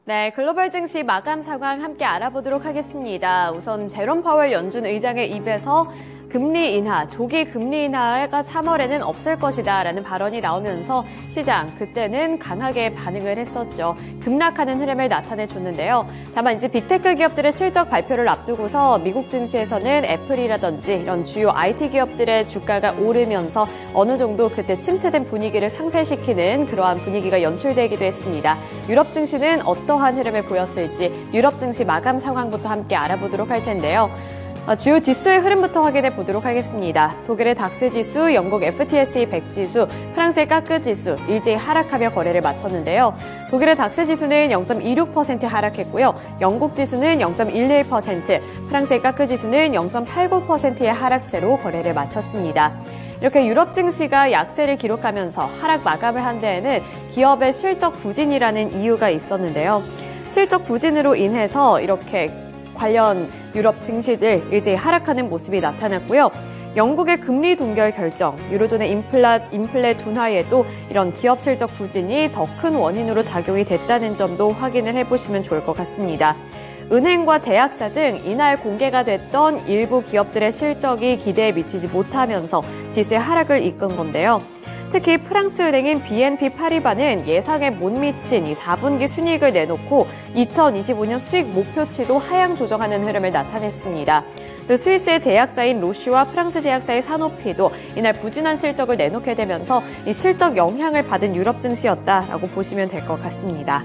네, 글로벌 증시 마감 상황 함께 알아보도록 하겠습니다. 우선 제롬 파월 연준 의장의 입에서 금리 인하, 조기 금리 인하가 3월에는 없을 것이다라는 발언이 나오면서 시장 그때는 강하게 반응을 했었죠. 급락하는 흐름을 나타내줬는데요. 다만 이제 빅테크 기업들의 실적 발표를 앞두고서 미국 증시에서는 애플이라든지 이런 주요 IT 기업들의 주가가 오르면서 어느 정도 그때 침체된 분위기를 상쇄시키는 그러한 분위기가 연출되기도 했습니다. 유럽 증시는 어떠한 흐름을 보였을지 유럽 증시 마감 상황부터 함께 알아보도록 할 텐데요. 주요 지수의 흐름부터 확인해 보도록 하겠습니다. 독일의 닥스 지수, 영국 FTSE 100 지수, 프랑스의 까크 지수 일제히 하락하며 거래를 마쳤는데요. 독일의 닥스 지수는 0.26% 하락했고요. 영국 지수는 0.11%, 프랑스의 까크 지수는 0.89%의 하락세로 거래를 마쳤습니다. 이렇게 유럽 증시가 약세를 기록하면서 하락 마감을 한 데에는 기업의 실적 부진이라는 이유가 있었는데요. 실적 부진으로 인해서 이렇게 관련 유럽 증시들 일제히 하락하는 모습이 나타났고요. 영국의 금리 동결 결정, 유로존의 인플레 둔화에도 이런 기업 실적 부진이 더 큰 원인으로 작용이 됐다는 점도 확인을 해보시면 좋을 것 같습니다. 은행과 제약사 등 이날 공개가 됐던 일부 기업들의 실적이 기대에 미치지 못하면서 지수의 하락을 이끈 건데요. 특히 프랑스 은행인 BNP 파리바는 예상에 못 미친 이 4분기 순이익을 내놓고 2025년 수익 목표치도 하향 조정하는 흐름을 나타냈습니다. 스위스의 제약사인 로슈와 프랑스 제약사의 사노피도 이날 부진한 실적을 내놓게 되면서 이 실적 영향을 받은 유럽 증시였다라고 보시면 될 것 같습니다.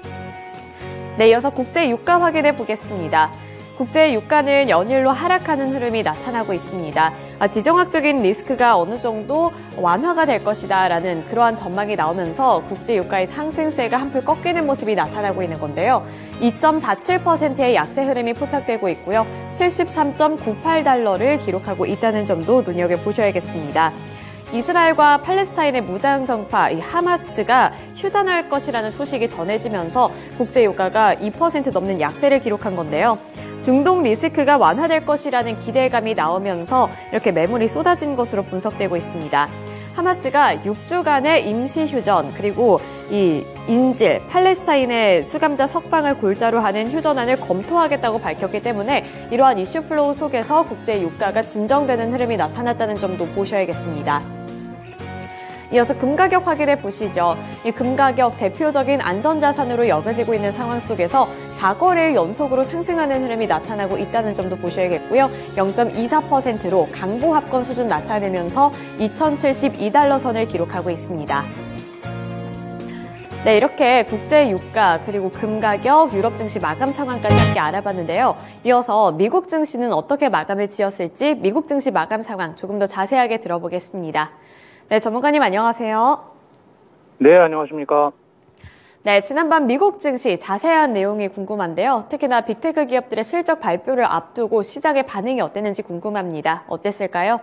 네, 이어서 국제 유가 확인해 보겠습니다. 국제 유가는 연일로 하락하는 흐름이 나타나고 있습니다. 지정학적인 리스크가 어느 정도 완화가 될 것이다라는 그러한 전망이 나오면서 국제 유가의 상승세가 한풀 꺾이는 모습이 나타나고 있는 건데요. 2.47%의 약세 흐름이 포착되고 있고요. 73.98달러를 기록하고 있다는 점도 눈여겨보셔야겠습니다. 이스라엘과 팔레스타인의 무장정파 하마스가 휴전할 것이라는 소식이 전해지면서 국제 유가가 2% 넘는 약세를 기록한 건데요. 중동 리스크가 완화될 것이라는 기대감이 나오면서 이렇게 매물이 쏟아진 것으로 분석되고 있습니다. 하마스가 6주간의 임시 휴전 그리고 이 인질, 팔레스타인의 수감자 석방을 골자로 하는 휴전안을 검토하겠다고 밝혔기 때문에 이러한 이슈 플로우 속에서 국제 유가가 진정되는 흐름이 나타났다는 점도 보셔야겠습니다. 이어서 금 가격 확인해 보시죠. 이 금 가격 대표적인 안전자산으로 여겨지고 있는 상황 속에서 4거래일 연속으로 상승하는 흐름이 나타나고 있다는 점도 보셔야겠고요. 0.24%로 강보합권 수준 나타내면서 2072달러 선을 기록하고 있습니다. 네, 이렇게 국제 유가 그리고 금 가격, 유럽 증시 마감 상황까지 함께 알아봤는데요. 이어서 미국 증시는 어떻게 마감을 지었을지 미국 증시 마감 상황 조금 더 자세하게 들어보겠습니다. 네, 전문가님 안녕하세요. 네, 안녕하십니까. 네, 지난밤 미국 증시 자세한 내용이 궁금한데요. 특히나 빅테크 기업들의 실적 발표를 앞두고 시장의 반응이 어땠는지 궁금합니다. 어땠을까요?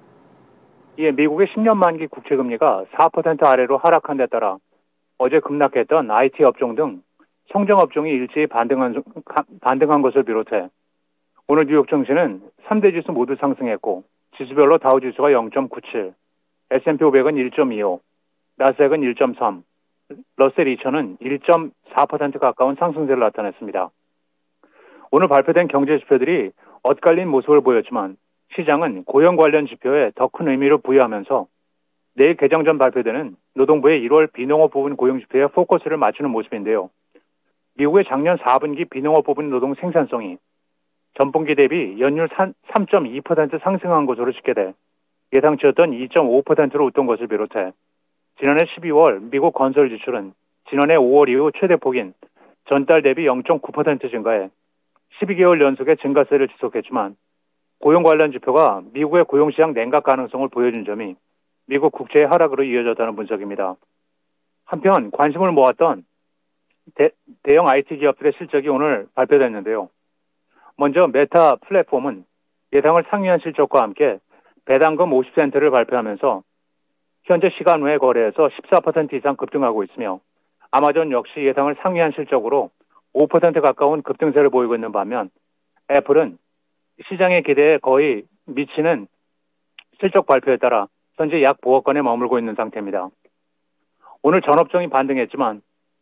예, 미국의 10년 만기 국채금리가 4% 아래로 하락한 데 따라 어제 급락했던 IT 업종 등 성장업종이 일제히 반등한 것을 비롯해 오늘 뉴욕 증시는 3대 지수 모두 상승했고 지수별로 다우지수가 0.97, S&P 500은 1.25, 나스닥은 1.3, 러셀 2000은 1.4% 가까운 상승세를 나타냈습니다. 오늘 발표된 경제 지표들이 엇갈린 모습을 보였지만 시장은 고용 관련 지표에 더 큰 의미를 부여하면서 내일 개장 전 발표되는 노동부의 1월 비농업 부분 고용 지표에 포커스를 맞추는 모습인데요. 미국의 작년 4분기 비농업 부분 노동 생산성이 전분기 대비 연율 3.2% 상승한 것으로 집계돼 예상치였던 2.5%로 웃돈 것을 비롯해 지난해 12월 미국 건설 지출은 지난해 5월 이후 최대폭인 전달 대비 0.9% 증가해 12개월 연속의 증가세를 지속했지만 고용 관련 지표가 미국의 고용시장 냉각 가능성을 보여준 점이 미국 국채의 하락으로 이어졌다는 분석입니다. 한편 관심을 모았던 대형 IT 기업들의 실적이 오늘 발표됐는데요. 먼저 메타 플랫폼은 예상을 상회한 실적과 함께 배당금 50센트를 발표하면서 현재 시간 외 거래에서 14% 이상 급등하고 있으며 아마존 역시 예상을 상회한 실적으로 5% 가까운 급등세를 보이고 있는 반면 애플은 시장의 기대에 거의 미치는 실적 발표에 따라 현재 약 보합권에 머물고 있는 상태입니다. 오늘 전업종이 반등했지만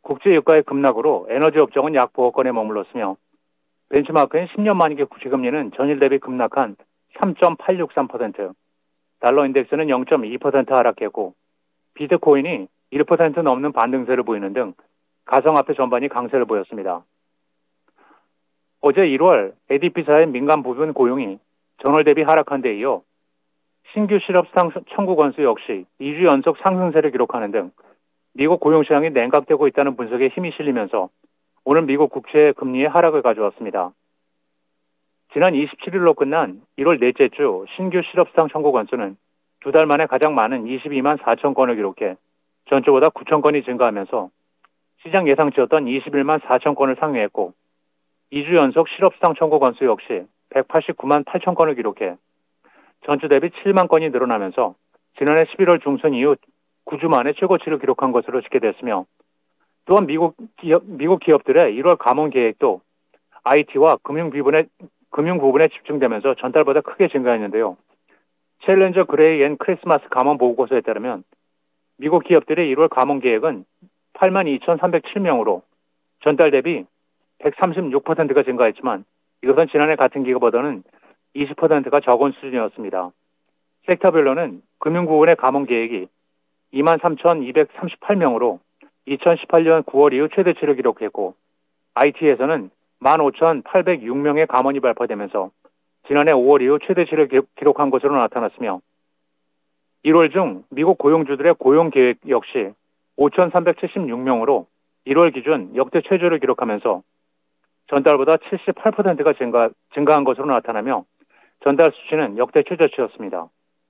국제 유가의 급락으로 에너지 업종은 약 보호권에 머물렀으며 벤치마크인 10년 만기 국채금리는 전일 대비 급락한 3.863%, 달러 인덱스는 0.2% 하락했고 비트코인이 1% 넘는 반등세를 보이는 등 가상화폐 전반이 강세를 보였습니다. 어제 1월 ADP사의 민간 부분 고용이 전월 대비 하락한 데 이어 신규 실업 청구 건수 역시 2주 연속 상승세를 기록하는 등 미국 고용시장이 냉각되고 있다는 분석에 힘이 실리면서 오늘 미국 국채 금리의 하락을 가져왔습니다. 지난 27일로 끝난 1월 넷째 주 신규 실업수당 청구 건수는 두 달 만에 가장 많은 22만 4천 건을 기록해 전주보다 9천 건이 증가하면서 시장 예상치였던 21만 4천 건을 상회했고 2주 연속 실업수당 청구 건수 역시 189만 8천 건을 기록해 전주 대비 7만 건이 늘어나면서 지난해 11월 중순 이후 9주 만에 최고치를 기록한 것으로 집계됐으며 또한 미국 기업들의 1월 감원 계획도 IT와 금융 부분에 집중되면서 전달보다 크게 증가했는데요. 챌린저 그레이 앤 크리스마스 감원 보고서에 따르면 미국 기업들의 1월 감원 계획은 8만 2,307명으로 전달 대비 136%가 증가했지만 이것은 지난해 같은 기간보다는 20%가 적은 수준이었습니다. 섹터별로는 금융 부분의 감원 계획이 23,238명으로 2018년 9월 이후 최대치를 기록했고 IT에서는 15,806명의 감원이 발표되면서 지난해 5월 이후 최대치를 기록한 것으로 나타났으며 1월 중 미국 고용주들의 고용 계획 역시 5,376명으로 1월 기준 역대 최저를 기록하면서 전달보다 78%가 증가한 것으로 나타나며 전달 수치는 역대 최저치였습니다.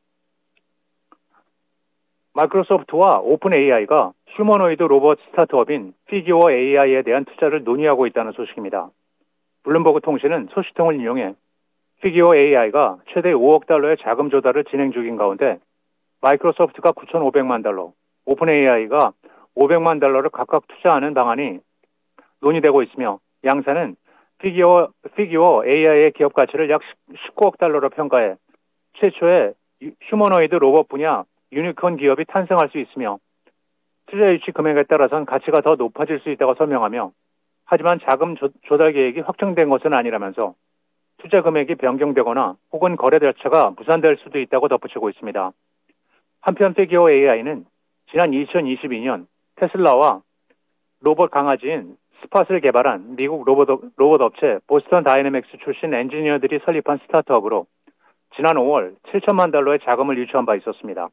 마이크로소프트와 오픈 AI가 휴머노이드 로봇 스타트업인 피규어 AI에 대한 투자를 논의하고 있다는 소식입니다. 블룸버그 통신은 소식통을 인용해 피규어 AI가 최대 5억 달러의 자금 조달을 진행 중인 가운데 마이크로소프트가 9,500만 달러, 오픈 AI가 500만 달러를 각각 투자하는 방안이 논의되고 있으며 양사는 피규어 AI의 기업 가치를 약 19억 달러로 평가해 최초의 휴머노이드 로봇 분야 유니콘 기업이 탄생할 수 있으며 투자 유치 금액에 따라선 가치가 더 높아질 수 있다고 설명하며 하지만 자금 조달 계획이 확정된 것은 아니라면서 투자 금액이 변경되거나 혹은 거래 절차가 무산될 수도 있다고 덧붙이고 있습니다. 한편 피규어 AI는 지난 2022년 테슬라와 로봇 강아지인 스팟을 개발한 미국 로봇 업체 보스턴 다이내믹스 출신 엔지니어들이 설립한 스타트업으로 지난 5월 7천만 달러의 자금을 유치한 바 있었습니다.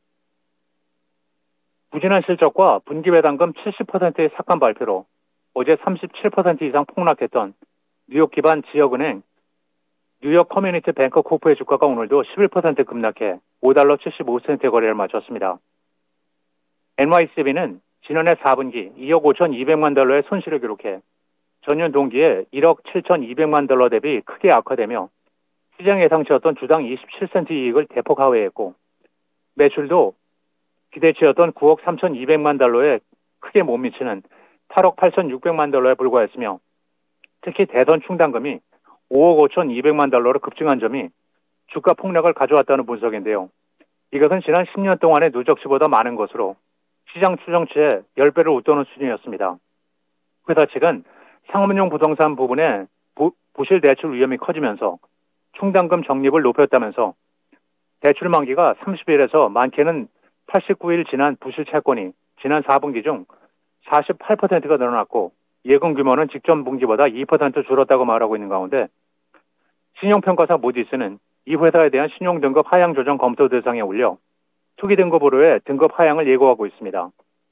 부진한 실적과 분기 배당금 70%의 삭감 발표로 어제 37% 이상 폭락했던 뉴욕 기반 지역은행 뉴욕 커뮤니티 뱅커 코프의 주가가 오늘도 11% 급락해 5달러 75센트의 거래를 마쳤습니다. NYCB는 지난해 4분기 2억 5,200만 달러의 손실을 기록해 전년 동기에 1억 7,200만 달러 대비 크게 악화되며 시장 예상치였던 주당 27센트 이익을 대폭 하회했고 매출도 기대치였던 9억 3,200만 달러에 크게 못 미치는 8억 8,600만 달러에 불과했으며 특히 대선 충당금이 5억 5,200만 달러로 급증한 점이 주가 폭락을 가져왔다는 분석인데요. 이것은 지난 10년 동안의 누적치보다 많은 것으로 시장 추정치의 10배를 웃도는 수준이었습니다. 회사 측은 상업용 부동산 부분에 부실 대출 위험이 커지면서 충당금 적립을 높였다면서 대출 만기가 30일에서 많게는 89일 지난 부실 채권이 지난 4분기 중 48%가 늘어났고 예금 규모는 직전 분기보다 2% 줄었다고 말하고 있는 가운데 신용평가사 모디스는 이 회사에 대한 신용등급 하향 조정 검토 대상에 올려 투기 등급으로의 등급 하향을 예고하고 있습니다.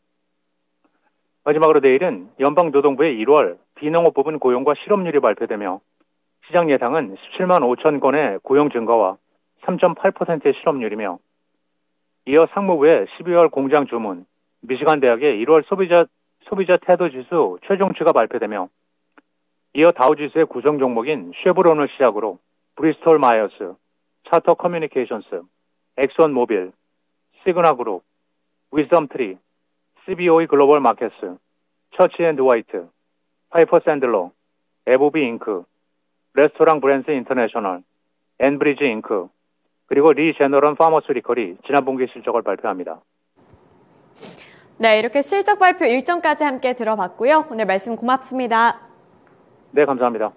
마지막으로 내일은 연방노동부의 1월 비농업 부분 고용과 실업률이 발표되며 시장 예상은 17만 5천 건의 고용 증가와 3.8%의 실업률이며 이어 상무부의 12월 공장 주문, 미시간 대학의 1월 소비자 태도 지수 최종치가 발표되며 이어 다우지수의 구성 종목인 쉐브론을 시작으로 브리스톨 마이어스, 차터 커뮤니케이션스, 엑선 모빌, 시그나 그룹, 위즈덤 트리, CBOE 글로벌 마켓스, 처치 앤 드와이트, 파이퍼 샌들러, 에보비 잉크, 레스토랑 브랜스 인터내셔널, 엔브리지 잉크, 그리고 리 제너런 파머스리컬이 지난 분기 실적을 발표합니다. 네, 이렇게 실적 발표 일정까지 함께 들어봤고요. 오늘 말씀 고맙습니다. 네, 감사합니다.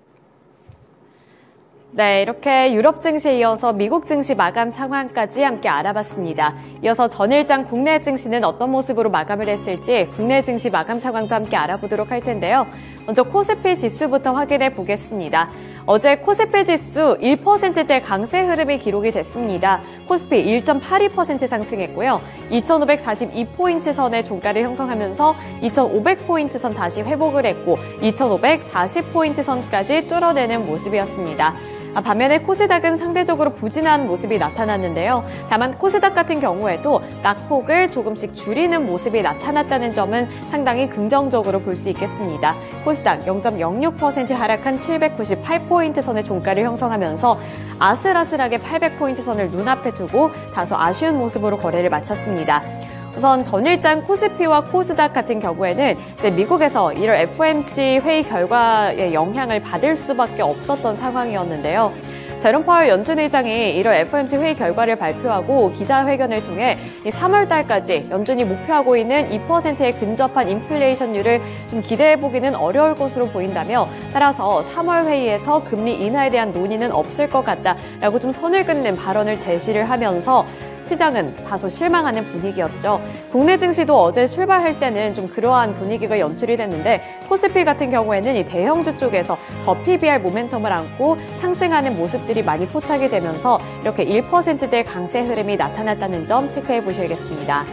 네, 이렇게 유럽 증시에 이어서 미국 증시 마감 상황까지 함께 알아봤습니다. 이어서 전일장 국내 증시는 어떤 모습으로 마감을 했을지 국내 증시 마감 상황도 함께 알아보도록 할 텐데요. 먼저 코스피 지수부터 확인해 보겠습니다. 어제 코스피 지수 1%대 강세 흐름이 기록이 됐습니다. 코스피 1.82% 상승했고요. 2,542포인트 선의 종가를 형성하면서 2,500포인트 선 다시 회복을 했고 2,540포인트 선까지 뚫어내는 모습이었습니다. 반면에 코스닥은 상대적으로 부진한 모습이 나타났는데요. 다만 코스닥 같은 경우에도 낙폭을 조금씩 줄이는 모습이 나타났다는 점은 상당히 긍정적으로 볼 수 있겠습니다. 코스닥 0.06% 하락한 798포인트 선의 종가를 형성하면서 아슬아슬하게 800포인트 선을 눈앞에 두고 다소 아쉬운 모습으로 거래를 마쳤습니다. 우선 전일장 코스피와 코스닥 같은 경우에는 이제 미국에서 1월 FOMC 회의 결과의 영향을 받을 수밖에 없었던 상황이었는데요. 제롬 파월 연준 의장이 1월 FOMC 회의 결과를 발표하고 기자회견을 통해 3월 달까지 연준이 목표하고 있는 2%에 근접한 인플레이션율을 좀 기대해보기는 어려울 것으로 보인다며 따라서 3월 회의에서 금리 인하에 대한 논의는 없을 것 같다라고 좀 선을 긋는 발언을 제시를 하면서 시장은 다소 실망하는 분위기였죠. 국내 증시도 어제 출발할 때는 좀 그러한 분위기가 연출이 됐는데 코스피 같은 경우에는 이 대형주 쪽에서 저PBR 모멘텀을 안고 상승하는 모습들이 많이 포착이 되면서 이렇게 1%대 강세 흐름이 나타났다는 점 체크해 보셔야겠습니다.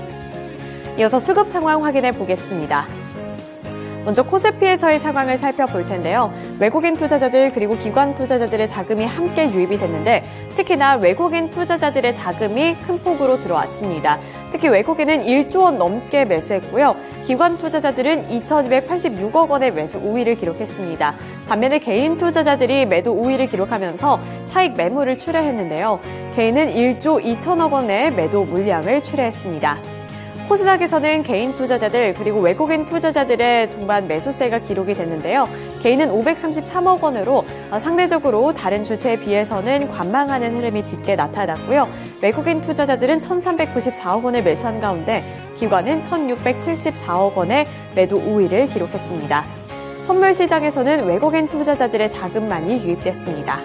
이어서 수급 상황 확인해 보겠습니다. 먼저 코스피에서의 상황을 살펴볼 텐데요. 외국인 투자자들 그리고 기관 투자자들의 자금이 함께 유입이 됐는데 특히나 외국인 투자자들의 자금이 큰 폭으로 들어왔습니다. 특히 외국인은 1조 원 넘게 매수했고요. 기관 투자자들은 2,286억 원의 매수 우위를 기록했습니다. 반면에 개인 투자자들이 매도 우위를 기록하면서 차익 매물을 출회했는데요. 개인은 1조 2천억 원의 매도 물량을 출회했습니다. 코스닥에서는 개인 투자자들 그리고 외국인 투자자들의 동반 매수세가 기록이 됐는데요. 개인은 533억 원으로 상대적으로 다른 주체에 비해서는 관망하는 흐름이 짙게 나타났고요. 외국인 투자자들은 1,394억 원을 매수한 가운데 기관은 1,674억 원의 매도 우위를 기록했습니다. 선물 시장에서는 외국인 투자자들의 자금만이 유입됐습니다.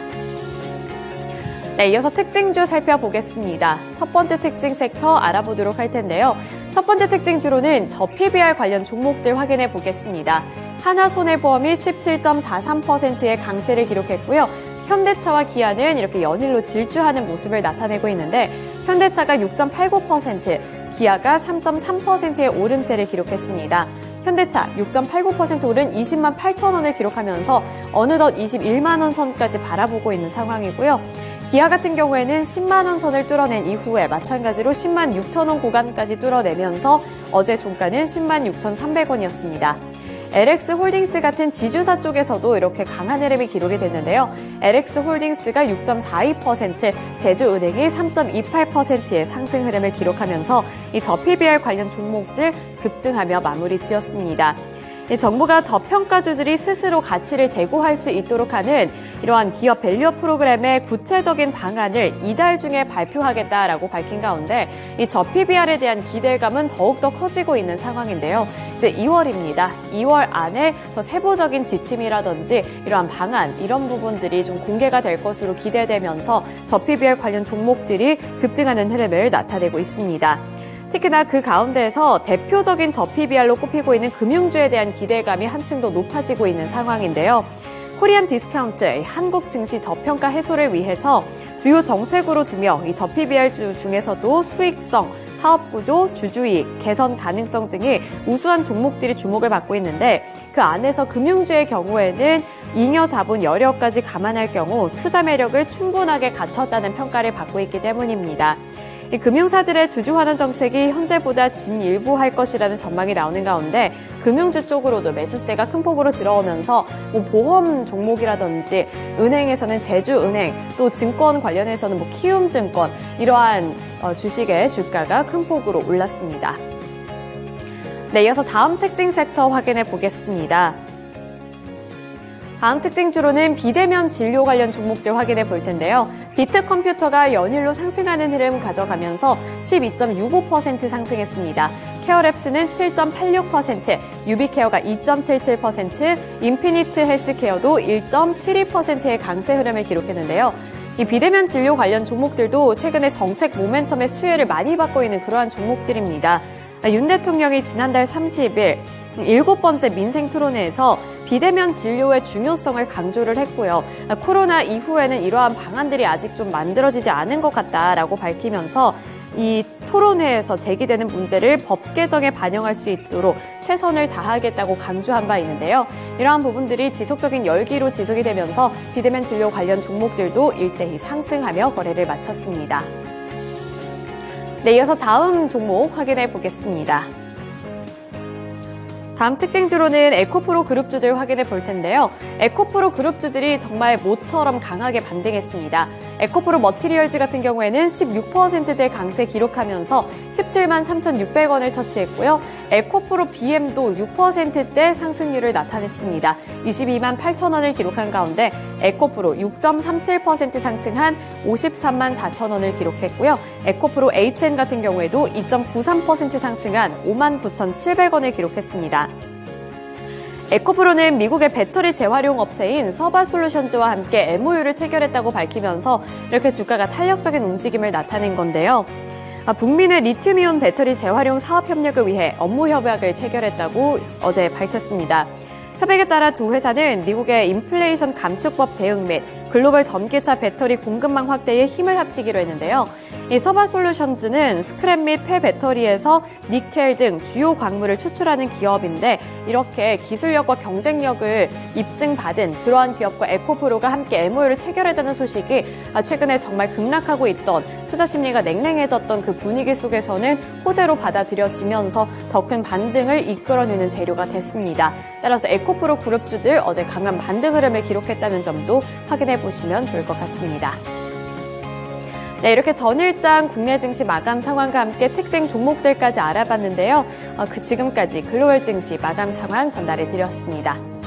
네, 이어서 특징주 살펴보겠습니다. 첫 번째 특징 섹터 알아보도록 할 텐데요. 첫 번째 특징주로는 저PBR 관련 종목들 확인해 보겠습니다. 하나손해보험이 17.43%의 강세를 기록했고요. 현대차와 기아는 이렇게 연일로 질주하는 모습을 나타내고 있는데 현대차가 6.89%, 기아가 3.3%의 오름세를 기록했습니다. 현대차 6.89% 오른 20만 8천 원을 기록하면서 어느덧 21만 원 선까지 바라보고 있는 상황이고요. 기아 같은 경우에는 10만 원 선을 뚫어낸 이후에 마찬가지로 10만 6천 원 구간까지 뚫어내면서 어제 종가는 10만 6,300원이었습니다. LX홀딩스 같은 지주사 쪽에서도 이렇게 강한 흐름이 기록이 됐는데요. LX홀딩스가 6.42%, 제주은행이 3.28%의 상승 흐름을 기록하면서 이 저PBR 관련 종목들 급등하며 마무리 지었습니다. 정부가 저평가주들이 스스로 가치를 제고할 수 있도록 하는 이러한 기업 밸류업 프로그램의 구체적인 방안을 이달 중에 발표하겠다라고 밝힌 가운데 이 저PBR에 대한 기대감은 더욱더 커지고 있는 상황인데요. 이제 2월입니다. 2월 안에 더 세부적인 지침이라든지 이러한 방안, 이런 부분들이 좀 공개가 될 것으로 기대되면서 저PBR 관련 종목들이 급등하는 흐름을 나타내고 있습니다. 특히나 그 가운데에서 대표적인 저PBR로 꼽히고 있는 금융주에 대한 기대감이 한층 더 높아지고 있는 상황인데요. 코리안 디스카운트, 한국 증시 저평가 해소를 위해서 주요 정책으로 두며 이 저PBR 중에서도 수익성, 사업구조, 주주이익, 개선 가능성 등이 우수한 종목들이 주목을 받고 있는데 그 안에서 금융주의 경우에는 잉여 자본 여력까지 감안할 경우 투자 매력을 충분하게 갖췄다는 평가를 받고 있기 때문입니다. 이 금융사들의 주주환원 정책이 현재보다 진일보할 것이라는 전망이 나오는 가운데 금융주 쪽으로도 매수세가 큰 폭으로 들어오면서 보험 종목이라든지 은행에서는 제주은행, 또 증권 관련해서는 키움증권 이러한 주식의 주가가 큰 폭으로 올랐습니다. 네, 이어서 다음 특징 섹터 확인해 보겠습니다. 다음 특징주로는 비대면 진료 관련 종목들 확인해 볼 텐데요. 비트컴퓨터가 연일로 상승하는 흐름 가져가면서 12.65% 상승했습니다. 케어랩스는 7.86%, 유비케어가 2.77%, 인피니트 헬스케어도 1.72%의 강세 흐름을 기록했는데요. 이 비대면 진료 관련 종목들도 최근에 정책 모멘텀의 수혜를 많이 받고 있는 그러한 종목들입니다. 윤 대통령이 지난달 30일 7번째 민생 토론회에서 비대면 진료의 중요성을 강조를 했고요. 코로나 이후에는 이러한 방안들이 아직 좀 만들어지지 않은 것 같다라고 밝히면서 이 토론회에서 제기되는 문제를 법 개정에 반영할 수 있도록 최선을 다하겠다고 강조한 바 있는데요. 이러한 부분들이 지속적인 열기로 지속이 되면서 비대면 진료 관련 종목들도 일제히 상승하며 거래를 마쳤습니다. 네, 이어서 다음 종목 확인해 보겠습니다. 다음 특징주로는 에코프로 그룹주들 확인해 볼 텐데요. 에코프로 그룹주들이 정말 모처럼 강하게 반등했습니다. 에코프로 머티리얼즈 같은 경우에는 16%대 강세 기록하면서 17만 3,600원을 터치했고요. 에코프로 BM도 6%대 상승률을 나타냈습니다. 22만 8천원을 기록한 가운데 에코프로 6.37% 상승한 53만 4천원을 기록했고요. 에코프로 HN 같은 경우에도 2.93% 상승한 5만 9,700원을 기록했습니다. 에코프로는 미국의 배터리 재활용 업체인 서바솔루션즈와 함께 MOU를 체결했다고 밝히면서 이렇게 주가가 탄력적인 움직임을 나타낸 건데요. 북미는 리튬이온 배터리 재활용 사업 협력을 위해 업무 협약을 체결했다고 어제 밝혔습니다. 협약에 따라 두 회사는 미국의 인플레이션 감축법 대응 및 글로벌 전기차 배터리 공급망 확대에 힘을 합치기로 했는데요. 이 서바솔루션즈는 스크랩 및 폐배터리에서 니켈 등 주요 광물을 추출하는 기업인데 이렇게 기술력과 경쟁력을 입증받은 그러한 기업과 에코프로가 함께 MOU를 체결했다는 소식이 최근에 정말 급락하고 있던 투자 심리가 냉랭해졌던 그 분위기 속에서는 호재로 받아들여지면서 더 큰 반등을 이끌어내는 재료가 됐습니다. 따라서 에코프로 그룹주들 어제 강한 반등 흐름을 기록했다는 점도 확인해 보시면 좋을 것 같습니다. 네, 이렇게 전일장 국내 증시 마감 상황과 함께 특징 종목들까지 알아봤는데요. 지금까지 글로벌 증시 마감 상황 전달해 드렸습니다.